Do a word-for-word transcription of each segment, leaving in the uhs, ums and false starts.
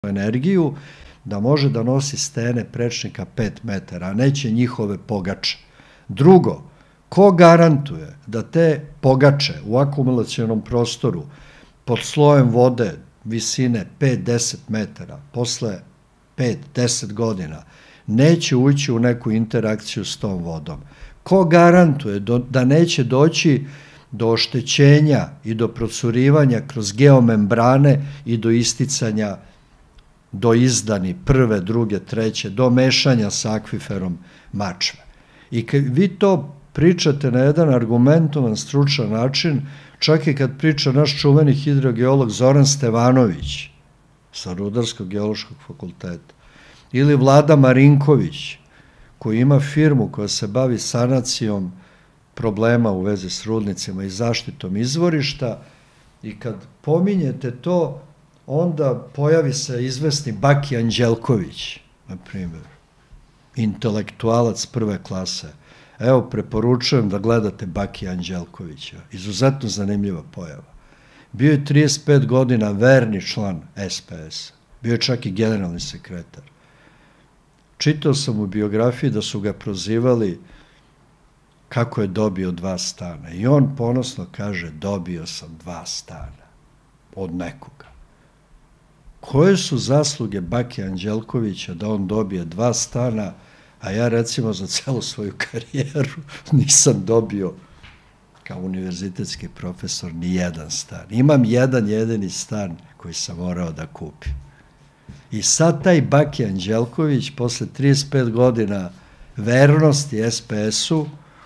energiju, da može da nosi stene prečnika pet metara, a neće njihove pogače. Drugo, ko garantuje da te pogače u akumulacionom prostoru pod slojem vode visine pet do deset metara, posle pet do deset godina, neće ući u neku interakciju s tom vodom? Ko garantuje da neće doći do oštećenja i do procurivanja kroz geomembrane i do isticanja, do izdani prve, druge, treće, do mešanja sa akviferom Mačve? I kad vi to pričate na jedan argumentovan, stručan način, čak i kad priča naš čuveni hidrogeolog Zoran Stevanović sa Rudarsko-geološkog fakulteta, ili Vlada Marinković, koji ima firmu koja se bavi sanacijom problema u vezi s rudnicima i zaštitom izvorišta, i kad pominjete to, onda pojavi se izvesni Baki Anđelković, na primjer, intelektualac prve klase. Evo, preporučujem da gledate Baki Anđelkovića, izuzetno zanimljiva pojava. Bio je trideset pet godina verni član es pe es-a, bio je čak i generalni sekretar. Čitao sam u biografiji da su ga prozivali kako je dobio dva stana. I on ponosno kaže, dobio sam dva stana od nekoga. Koje su zasluge Baki Anđelkovića da on dobije dva stana, a ja recimo za celu svoju karijeru nisam dobio kao univerzitetski profesor ni jedan stan. Imam jedan jedini stan koji sam morao da kupim. I sad taj Baki Anđelković posle trideset pet godina vernosti es pe es-u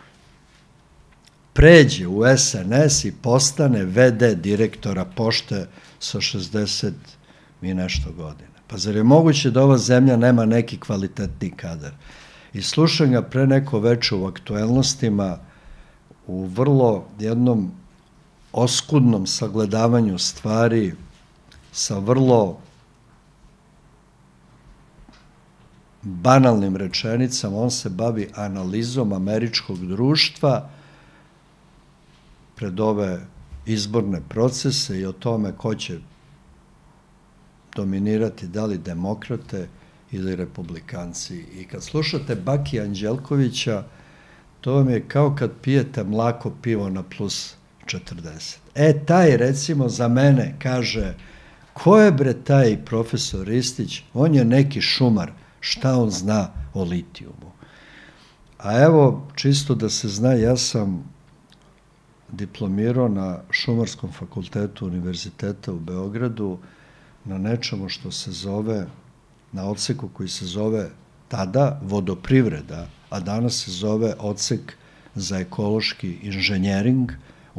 pređe u es en es i postane ve de direktora pošte sa šezdeset i nešto godina. Pa zar je moguće da ova zemlja nema neki kvalitetni kadar? I slušam ga pre neko veče u aktuelnostima u vrlo jednom oskudnom sagledavanju stvari sa vrlo banalnim rečenicama. On se bavi analizom američkog društva pred ove izborne procese i o tome ko će dominirati, da li demokrate ili republikanci. I kad slušate Baki Anđelkovića, to vam je kao kad pijete mlako pivo na plus četrdeset. E, taj, recimo, za mene kaže, ko je bre taj profesor Ristić? On je neki šumar, šta on zna o litijumu? A evo, čisto da se zna, ja sam diplomirao na Šumarskom fakultetu Univerziteta u Beogradu na nečemu što se zove, na odseku koji se zove tada vodoprivreda, a danas se zove odsek za ekološki inženjering,